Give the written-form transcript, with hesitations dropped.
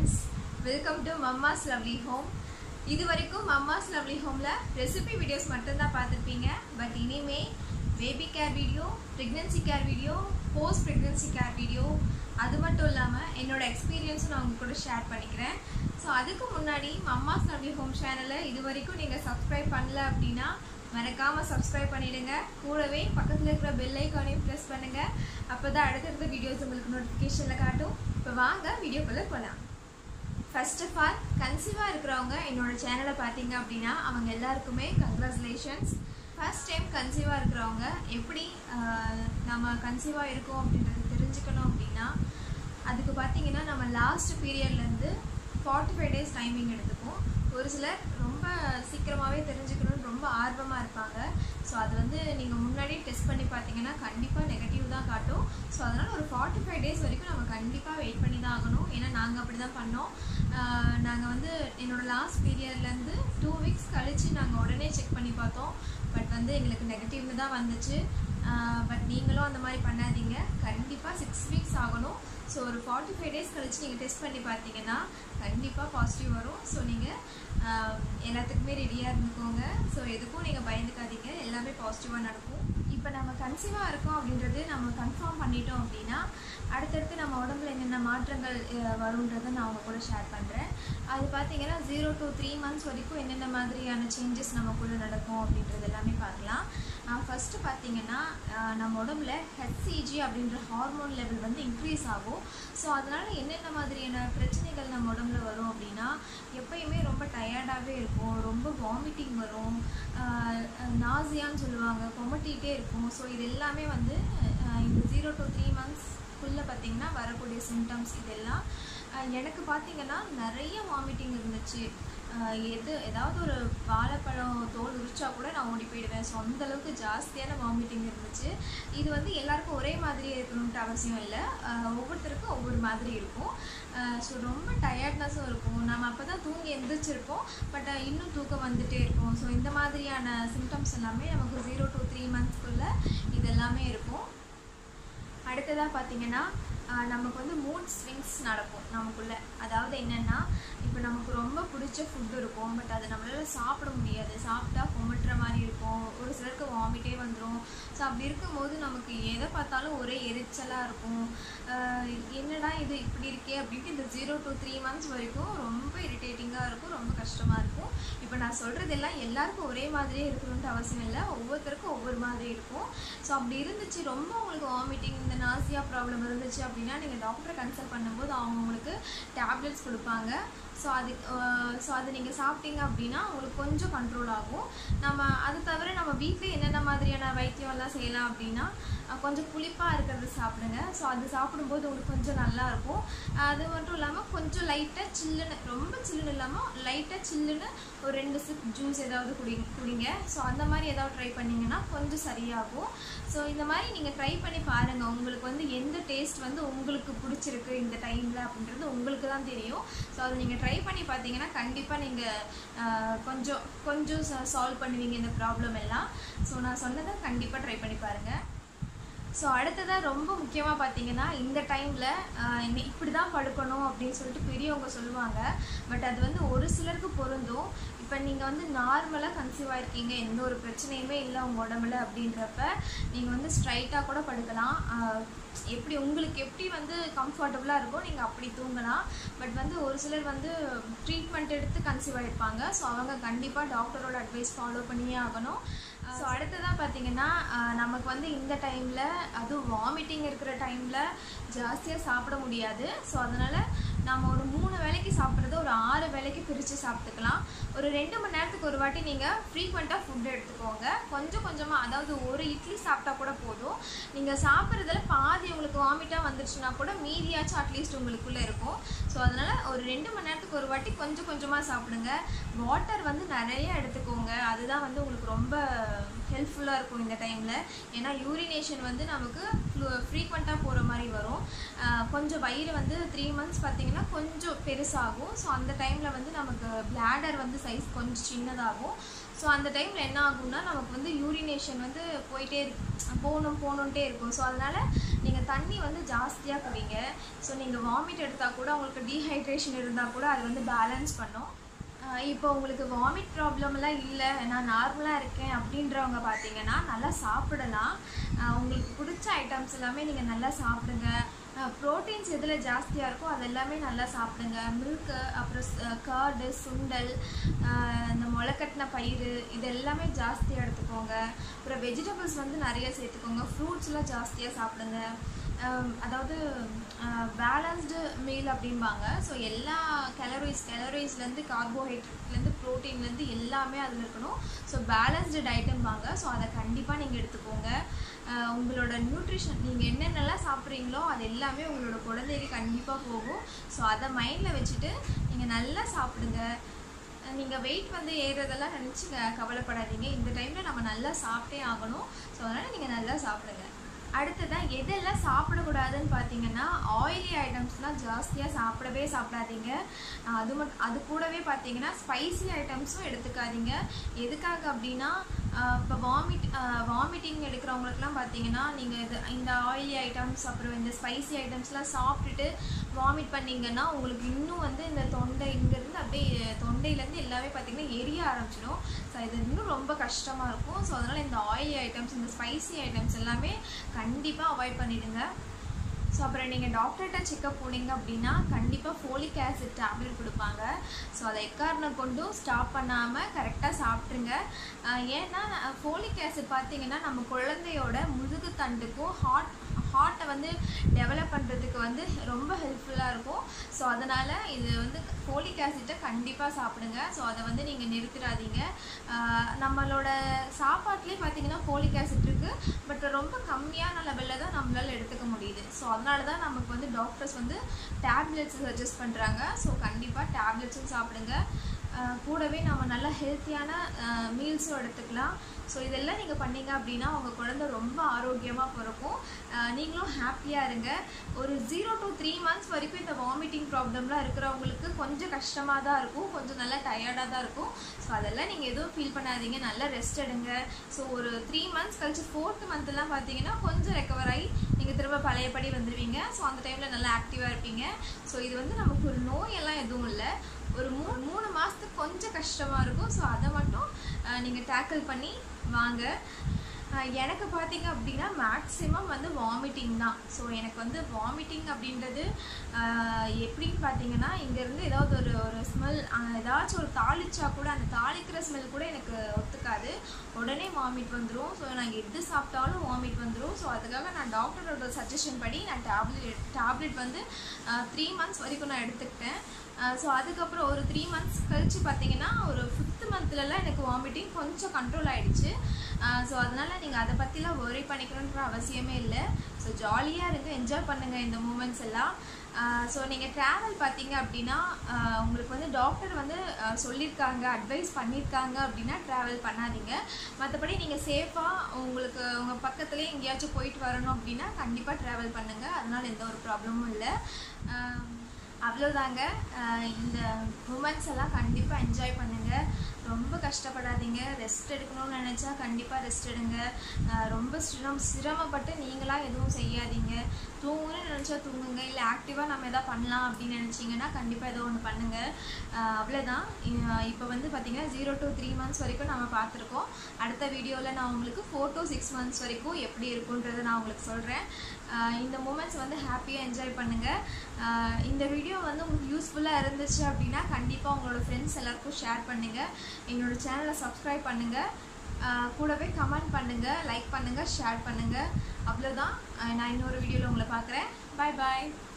friends, welcome to Mama's Lovely Home. இதுவரைக்கும் Mama's Lovely Homeல recipe videos மட்டும் தான் பார்த்திருப்பீங்க. பட் இனிமே baby care video, pregnancy care video, post pregnancy care video, அது மட்டும் இல்லாமல் என்னோட எக்ஸ்பீரியன்ஸும் நான் உங்க கூட ஷேர் பண்ணிக்கிறேன். ஸோ அதுக்கு முன்னாடி Mama's Lovely Home சேனலை இதுவரைக்கும் நீங்கள் சப்ஸ்கிரைப் பண்ணல அப்படின்னா மறக்காமல் சப்ஸ்கிரைப் பண்ணிடுங்க. கூடவே பக்கத்தில் இருக்கிற பெல் ஐக்கானையும் ப்ரெஸ் பண்ணுங்கள். அப்போ தான் அடுத்தடுத்த வீடியோஸ் உங்களுக்கு நோட்டிஃபிகேஷனில் காட்டும். இப்போ வாங்க வீடியோக்குள்ளே போகலாம். ஃபர்ஸ்ட் ஆஃப் ஆல் கன்சீவாக இருக்கிறவங்க என்னோட சேனலை பார்த்தீங்க அப்படின்னா அவங்க எல்லாருக்குமே கங்க்ராச்சுலேஷன்ஸ். ஃபர்ஸ்ட் டைம் கன்சீவாக இருக்கிறவங்க எப்படி நம்ம கன்சீவாக இருக்கோம் அப்படின்றது தெரிஞ்சுக்கணும் அப்படின்னா அதுக்கு பார்த்தீங்கன்னா நம்ம லாஸ்ட் பீரியட்லேருந்து 45 days டைமிங் எடுத்துப்போம். ஒரு சிலர் ரொம்ப சீக்கிரமாகவே தெரிஞ்சுக்கணும்னு ரொம்ப ஆர்வமாக இருப்பாங்க. ஸோ அது வந்து நீங்கள் முன்னாடியே டெஸ்ட் பண்ணி பார்த்தீங்கன்னா கண்டிப்பாக நெகட்டிவ் தான் காட்டும். ஸோ அதனால் ஒரு 45 days வரைக்கும் நம்ம கண்டிப்பாக வெயிட் பண்ணி தான் ஆகணும். ஏன்னா நாங்கள் அப்படி தான் பண்ணோம். நாங்கள் வந்து என்னோடய லாஸ்ட் பீரியட்லேருந்து 2 weeks கழித்து நாங்கள் உடனே செக் பண்ணி பார்த்தோம். பட் வந்து எங்களுக்கு நெகட்டிவ்னு தான் வந்துச்சு. பட் நீங்களும் அந்த மாதிரி பண்ணாதீங்க. கண்டிப்பாக 6 weeks ஆகணும். ஸோ ஒரு 45 days கழிச்சு நீங்கள் டெஸ்ட் பண்ணி பார்த்தீங்கன்னா கண்டிப்பாக பாசிட்டிவ் வரும். ஸோ நீங்கள் எல்லாத்துக்குமே ரெடியாக இருந்துக்கோங்க. ஸோ எதுக்கும் நீங்கள் பயந்துக்காதீங்க, எல்லாமே பாசிட்டிவாக நடக்கும். இப்போ நம்ம கன்சீவாக இருக்கோம் அப்படின்றது நம்ம கன்ஃபார்ம் பண்ணிட்டோம் அப்படின்னா அடுத்தடுத்து நம்ம உடம்புல என்னென்ன மாற்றங்கள் வரும்ன்றதை நான் அவங்க கூட ஷேர் பண்ணுறேன். அது பார்த்தீங்கன்னா 0 to 3 months வரைக்கும் என்னென்ன மாதிரியான சேஞ்சஸ் நமக்குள்ளே நடக்கும் அப்படின்றது எல்லாமே பார்க்கலாம். ஃபஸ்ட்டு பார்த்தீங்கன்னா நம்ம உடம்புல HCG அப்படின்ற ஹார்மோன் லெவல் வந்து இன்க்ரீஸ் ஆகும். ஸோ அதனால் என்னென்ன மாதிரியான பிரச்சனைகள் நம்ம உடம்புல வரும் அப்படின்னா எப்பயுமே ரொம்ப டயர்டாகவே இருக்கும், ரொம்ப வாமிட்டிங் வரும், நாசியான்னு சொல்லுவாங்க, கொமட்டிகிட்டே இருக்கும். ஸோ இது எல்லாமே வந்து இந்த 0 to 3 monthsக்குள்ளே பார்த்திங்கன்னா வரக்கூடிய சிம்டம்ஸ் இதெல்லாம். எனக்கு பார்த்திங்கன்னா நிறைய வாமிட்டிங் இருந்துச்சு. ஏதாவது ஒரு வாழைப்பழம் தோல் உரிச்சா கூட நான் ஓடி போயிடுவேன். ஸோ அந்தளவுக்கு ஜாஸ்தியான வாமிட்டிங் இருந்துச்சு. இது வந்து எல்லாருக்கும் ஒரே மாதிரியே இருக்கணுன்ட்டு அவசியம் இல்லை, ஒவ்வொருத்தருக்கும் ஒவ்வொரு மாதிரி இருக்கும். ஸோ ரொம்ப டயர்ட்னஸும் இருக்கும். நம்ம அப்போ தான் தூங்கி எந்திரிச்சிருப்போம், பட் இன்னும் தூக்கம் வந்துகிட்டே இருக்கும். ஸோ இந்த மாதிரியான சிம்டம்ஸ் எல்லாமே நமக்கு 0 to 3 monthsக்குள்ளே இது எல்லாமே இருக்கும். அடுத்ததாக பார்த்திங்கன்னா நமக்கு வந்து மூட் ஸ்விங்ஸ் நடக்கும் நமக்குள்ளே. அதாவது என்னென்னா இப்போ நமக்கு ரொம்ப பிடிச்ச ஃபுட்டு இருக்கும், பட் அதை நம்மளால் சாப்பிட முடியாது. சாப்பிட்டா கொமட்டுற மாதிரி இருக்கும், ஒரு சிலருக்கு வாமிட்டே வந்துடும். ஸோ அப்படி இருக்கும்போது நமக்கு எதை பார்த்தாலும் ஒரே எரிச்சலாக இருக்கும். என்னடா இது இப்படி இருக்கே அப்படின்ட்டு இந்த 0 to 3 months வரைக்கும் ரொம்ப இரிட்டேட்டிங்காக இருக்கும், ரொம்ப கஷ்டமாக இருக்கும். இப்போ நான் சொல்கிறதெல்லாம் எல்லாருக்கும் ஒரே மாதிரியே இருக்கணுன்ட்டு அவசியம் இல்லை, ஒவ்வொருத்தருக்கும் ஒவ்வொரு மாதிரி இருக்கும். ஸோ அப்படி இருந்துச்சு, ரொம்ப உங்களுக்கு வாமிட்டிங், இந்த நாசியா ப்ராப்ளம் இருந்துச்சு அப்படின்னா நீங்கள் டாக்டரை கன்சல்ட் பண்ணும்போது அவங்க உங்களுக்கு டேப்லெட்ஸ் கொடுப்பாங்க. ஸோ அது நீங்கள் சாப்பிட்டீங்க அப்படின்னா உங்களுக்கு கொஞ்சம் கண்ட்ரோல் ஆகும். நம்ம அது தவிர நம்ம வீட்டில் என்னென்ன மாதிரியான வைத்தியம்லாம் செய்யலாம் அப்படின்னா கொஞ்சம் புளிப்பாக இருக்கிறது சாப்பிடுங்க. ஸோ அது சாப்பிடும்போது உங்களுக்கு கொஞ்சம் நல்லாயிருக்கும். அது மட்டும் இல்லாமல் கொஞ்சம் லைட்டாக சில்லுன்னு, ரொம்ப சில்லுன்னு இல்லாமல் லைட்டாக சில்லுன்னு ஒரு 2 sip ஜூஸ் ஏதாவது குடிங்க. ஸோ அந்த மாதிரி ஏதாவது ட்ரை பண்ணிங்கன்னா கொஞ்சம் சரியாகும். ஸோ இந்த மாதிரி நீங்கள் ட்ரை பண்ணி பாருங்கள். உங்களுக்கு வந்து எந்த டேஸ்ட் வந்து உங்களுக்கு பிடிச்சிருக்கு இந்த டைமில் அப்படின்றது உங்களுக்கு தான் தெரியும். ஸோ அதை நீங்கள் ட்ரை பண்ணி பார்த்தீங்கன்னா கண்டிப்பாக நீங்கள் கொஞ்சம் சால்வ் பண்ணுவீங்க இந்த ப்ராப்ளம் எல்லாம். ஸோ நான் சொன்னதை கண்டிப்பாக ட்ரை பண்ணி பாருங்கள். ஸோ அடுத்ததாக ரொம்ப முக்கியமாக பார்த்தீங்கன்னா இந்த டைமில் இப்படி தான் படுக்கணும் அப்படின்னு சொல்லிட்டு பெரியவங்க சொல்லுவாங்க. பட் அது வந்து ஒரு சிலருக்கு பொருந்தும். இப்போ நீங்கள் வந்து நார்மலாக கன்சீவ் ஆகிருக்கீங்க, எந்த ஒரு பிரச்சனையுமே இல்லை உங்கள் உடம்புல அப்படின்றப்ப நீங்கள் வந்து ஸ்ட்ரைட்டாக கூட படுக்கலாம். உங்களுக்கு எப்படி வந்து கம்ஃபர்டபுளாக இருக்கோ நீங்கள் அப்படி தூங்கலாம். பட் வந்து ஒரு சிலர் வந்து ட்ரீட்மெண்ட் எடுத்து கன்சீவ் ஆகிருப்பாங்க. ஸோ அவங்க கண்டிப்பாக டாக்டரோட அட்வைஸ் ஃபாலோ பண்ணியே ஆகணும். ஸோ அடுத்ததாக பார்த்தீங்கன்னா நமக்கு வந்து இந்த டைமில் அதுவும் வாமிட்டிங் இருக்கிற டைமில் ஜாஸ்தியாக சாப்பிட முடியாது. ஸோ அதனால் நம்ம ஒரு 3 வேளைக்கு சாப்பிட்றத ஒரு 6 வேளைக்கு பிரித்து சாப்பிட்டுக்கலாம். ஒரு 2 மணி நேரத்துக்கு ஒரு வாட்டி நீங்கள் ஃப்ரீக்வெண்ட்டாக ஃபுட் எடுத்துக்கோங்க. கொஞ்சம் கொஞ்சமாக, அதாவது ஒரு இட்லி சாப்பிட்டா கூட போதும். நீங்கள் சாப்பிட்றதுல பாதி உங்களுக்கு வாமிட்டாக வந்துடுச்சுன்னா கூட மீதியாச்சும் அட்லீஸ்ட் உங்களுக்குள்ளே இருக்கும். ஸோ அதனால் ஒரு 2 மணி நேரத்துக்கு ஒரு வாட்டி கொஞ்சம் கொஞ்சமாக சாப்பிடுங்க. வாட்டர் வந்து நிறைய எடுத்துக்கோங்க. அதுதான் வந்து உங்களுக்கு ரொம்ப ஹெல்ப்ஃபுல்லாக இருக்கும் இந்த டைமில். ஏன்னா யூரினேஷன் வந்து நமக்கு ஃப்ரீக்வெண்ட்டாக போகிற மாதிரி வரும். கொஞ்சம் வயிறு வந்து 3 months பார்த்திங்கன்னா கொஞ்சம் பெருசாகும். ஸோ அந்த டைமில் வந்து நமக்கு பிளாடர் வந்து சைஸ் கொஞ்சம் சின்னதாகும். ஸோ அந்த டைமில் என்ன ஆகும்னா நமக்கு வந்து யூரினேஷன் வந்து போகணுன்ட்டே இருக்கும். ஸோ அதனால் நீங்கள் தண்ணி வந்து ஜாஸ்தியாக குடிங்க. ஸோ நீங்கள் வாமிட் எடுத்தால் கூட உங்களுக்கு டீஹைட்ரேஷன் இருந்தால் கூட அது வந்து பேலன்ஸ் பண்ணும். இப்போ உங்களுக்கு வாமிட் ப்ராப்ளம்லாம் இல்லை, நான் நார்மலாக இருக்கேன் அப்படின்றவங்க பார்த்தீங்கன்னா நல்லா சாப்பிடலாம். உங்களுக்கு பிடிச்ச ஐட்டம்ஸ் எல்லாமே நீங்கள் நல்லா சாப்பிடுங்க. ப்ரோட்டீன்ஸ் எதில் ஜாஸ்தியாக இருக்கோ அது எல்லாமே நல்லா சாப்பிடுங்க. மில்க்கு, அப்புறம் கர்டு, சுண்டல், இந்த முளைக்கட்டின பயிறு இது எல்லாமே ஜாஸ்தியாக எடுத்துக்கோங்க. அப்புறம் வெஜிடபிள்ஸ் வந்து நிறைய சேர்த்துக்கோங்க. ஃப்ரூட்ஸ்லாம் ஜாஸ்தியாக சாப்பிடுங்க. அதாவது பேலன்ஸ்டு மீல் அப்படிம்பாங்க. ஸோ எல்லா கேலரிஸ்லேருந்து கார்போஹைட்ரேட்லேருந்து ப்ரோட்டீன்லேருந்து எல்லாமே அதில் இருக்கணும். So balanced டயட்டும்பாங்க. ஸோ அதை கண்டிப்பாக நீங்கள் எடுத்துக்கோங்க. உங்களோட நியூட்ரிஷன் நீங்கள் என்னென்னலாம் சாப்பிட்றீங்களோ அது எல்லாமே உங்களோட குழந்தைக்கு கண்டிப்பாக போகும். ஸோ அதை மைண்டில் வச்சுட்டு நீங்கள் நல்லா சாப்பிடுங்க. நீங்கள் வெயிட் வந்து ஏறுறதெல்லாம் நினச்சி கவலைப்படாதீங்க. இந்த டைமில் நம்ம நல்லா சாப்பிட்டே ஆகணும். ஸோ அதனால் நீங்கள் நல்லா சாப்பிடுங்க. அடுத்ததான் எதெல்லாம் சாப்பிடக்கூடாதுன்னு பார்த்தீங்கன்னா ஆயிலி ஐட்டம்ஸ்லாம் ஜாஸ்தியாக சாப்பிடாதீங்க. அது கூடவே பார்த்தீங்கன்னா ஸ்பைசி ஐட்டம்ஸும் எடுத்துக்காதீங்க. எதுக்காக அப்படின்னா இப்போ வாமிட்டிங் எடுக்கிறவங்களுக்குலாம் பார்த்தீங்கன்னா நீங்கள் இந்த ஆயிலி ஐட்டம்ஸ் அப்புறம் இந்த ஸ்பைசி ஐட்டம்ஸ்லாம் சாப்பிட்டுட்டு வாமிட் பண்ணிங்கன்னா உங்களுக்கு இன்னும் வந்து இந்த இங்கேருந்து அப்படியே தொண்டையிலேருந்து எல்லாமே பார்த்திங்கன்னா எரிய ஆரம்பிச்சிடும். ஸோ இது இன்னும் ரொம்ப கஷ்டமாக இருக்கும். ஸோ அதனால் இந்த ஆயிலி ஐட்டம்ஸ், இந்த ஸ்பைசி ஐட்டம்ஸ் எல்லாமே கண்டிப்பாக அவாய்ட் பண்ணிவிடுங்க. ஸோ அப்புறம் நீங்கள் டாக்டர்கிட்ட செக்கப் போனீங்க அப்படின்னா கண்டிப்பாக ஃபோலிக் ஆசிட் டேப்லெட் கொடுப்பாங்க. ஸோ அதை எக்காரணம் கொண்டும் ஸ்டாப் பண்ணாமல் கரெக்டாக சாப்பிட்ருங்க. ஏன்னா ஃபோலிக் ஆசிட் பார்த்திங்கன்னா நம்ம குழந்தையோட முதுகு தண்டுக்கும் ஹார்ட்டை வந்து டெவலப் பண்ணுறதுக்கு வந்து ரொம்ப ஹெல்ப்ஃபுல்லாக இருக்கும். ஸோ அதனால் இது வந்து ஃபோலிக் ஆசிட்டை கண்டிப்பாக சாப்பிடுங்க. ஸோ அதை வந்து நீங்கள் நிறுத்திடாதீங்க. நம்மளோட சாப்பாட்டிலே பார்த்திங்கன்னா ஃபோலிக் ஆசிட் இருக்குது, பட் ரொம்ப கம்மியான லெவலில் தான் நம்மளால் எடுத்துக்க முடியுது. ஸோ அதனால தான் நமக்கு வந்து டாக்டர்ஸ் வந்து டேப்லெட்ஸ் சஜஸ்ட் பண்ணுறாங்க. ஸோ கண்டிப்பாக டேப்லெட்ஸும் சாப்பிடுங்க. கூடவே நம்ம நல்ல ஹெல்த்தியான மீல்ஸும் எடுத்துக்கலாம். ஸோ இதெல்லாம் நீங்கள் பண்ணிங்க அப்படின்னா உங்கள் குழந்தை ரொம்ப ஆரோக்கியமாக பிறக்கும். நீங்களும் ஹாப்பியாக இருங்க. ஒரு 0 to 3 months வரைக்கும் இந்த வாமிட்டிங் ப்ராப்ளம்லாம் இருக்கிறவங்களுக்கு கொஞ்சம் கஷ்டமாக தான் இருக்கும், கொஞ்சம் நல்லா டயர்டாக தான் இருக்கும். ஸோ அதெல்லாம் நீங்கள் எதுவும் ஃபீல் பண்ணாதீங்க, நல்லா ரெஸ்ட் எடுங்க. ஸோ ஒரு 3 months கழிச்சு 4th monthலாம் பார்த்தீங்கன்னா கொஞ்சம் ரெக்கவர் ஆகி நீங்கள் திரும்ப பழையபடி வந்துடுவீங்க. ஸோ அந்த டைமில் நல்லா ஆக்டிவாக இருப்பீங்க. ஸோ இது வந்து நமக்கு ஒரு நோயெல்லாம் எதுவும் இல்லை. ஒரு 3 மாதத்துக்கு கொஞ்சம் கஷ்டமாக இருக்கும். ஸோ அதை மட்டும் நீங்கள் டேக்கிள் பண்ணி வாங்க. எனக்கு பார்த்தீங்க அப்படின்னா மேக்ஸிமம் வந்து வாமிட்டிங் தான். ஸோ எனக்கு வந்து வாமிட்டிங் அப்படின்றது எப்படின்னு பார்த்தீங்கன்னா இங்கேருந்து ஏதாவது ஒரு ஸ்மெல், ஏதாச்சும் ஒரு தாளிச்சா கூட அந்த தாளிக்கிற ஸ்மெல் கூட எனக்கு ஒத்துக்காது, உடனே வாமிட் வந்துடும். ஸோ நான் எது சாப்பிட்டாலும் வாமிட் வந்துடும். ஸோ அதுக்காக நான் டாக்டரோட சஜஷன் படி நான் டேப்லெட் வந்து 3 months வரைக்கும் நான் எடுத்துக்கிட்டேன். ஸோ அதுக்கப்புறம் ஒரு 3 months கழித்து பார்த்தீங்கன்னா ஒரு 5th monthலலாம் எனக்கு வாமிட்டிங் கொஞ்சம் கண்ட்ரோல் ஆகிடுச்சு. ஸோ அதனால் நீங்கள் அதை பற்றிலாம் ஒரி பண்ணிக்கணுன்ற அவசியமே இல்லை. ஸோ ஜாலியாக இருங்க, என்ஜாய் பண்ணுங்கள் இந்த மூமெண்ட்ஸ் எல்லாம். ஸோ நீங்கள் ட்ராவல் பார்த்தீங்க அப்படின்னா உங்களுக்கு வந்து டாக்டர் வந்து சொல்லியிருக்காங்க, அட்வைஸ் பண்ணியிருக்காங்க அப்படின்னா ட்ராவல் பண்ணாதீங்க. மற்றபடி நீங்கள் சேஃபாக உங்கள் பக்கத்துலேயே எங்கேயாச்சும் போயிட்டு வரணும் அப்படின்னா கண்டிப்பாக ட்ராவல் பண்ணுங்கள். அதனால் எந்த ஒரு ப்ராப்ளமும் இல்லை. அவ்வளோதாங்க. இந்த மூமெண்ட்ஸ் எல்லாம் கண்டிப்பாக என்ஜாய் பண்ணுங்கள். ரொம்ப கஷ்டப்படாதீங்க. ரெஸ்ட் எடுக்கணும்னு நினச்சா கண்டிப்பாக ரெஸ்ட் எடுங்க. ரொம்ப சிரமப்பட்டு நீங்களாக எதுவும் செய்யாதீங்க. தூங்கணும்னு நினச்சா தூங்குங்க. இல்லை ஆக்டிவாக நம்ம எதாவது பண்ணலாம் அப்படின்னு நினச்சிங்கன்னா கண்டிப்பாக ஏதோ ஒன்று பண்ணுங்கள். அவ்வளோதான். இப்போ வந்து பார்த்திங்கன்னா 0 to 3 months வரைக்கும் நம்ம பார்த்துருக்கோம். அடுத்த வீடியோவில் நான் உங்களுக்கு 4 to 6 months வரைக்கும் எப்படி இருக்குன்றதை நான் உங்களுக்கு சொல்கிறேன். இந்த மூமெண்ட்ஸ் வந்து ஹாப்பியாக என்ஜாய் பண்ணுங்கள். இந்த வீடியோ வந்து உங்களுக்கு யூஸ்ஃபுல்லாக இருந்துச்சு அப்படின்னா கண்டிப்பாக உங்களோட ஃப்ரெண்ட்ஸ் எல்லாருக்கும் ஷேர் பண்ணுங்கள். என்னோடய சேனலை சப்ஸ்கிரைப் பண்ணுங்கள். கூடவே கமெண்ட் பண்ணுங்கள், லைக் பண்ணுங்கள், ஷேர் பண்ணுங்கள். அவ்வளோதான். நான் இன்னொரு வீடியோவில் உங்களை பார்க்குறேன். பாய் பாய்.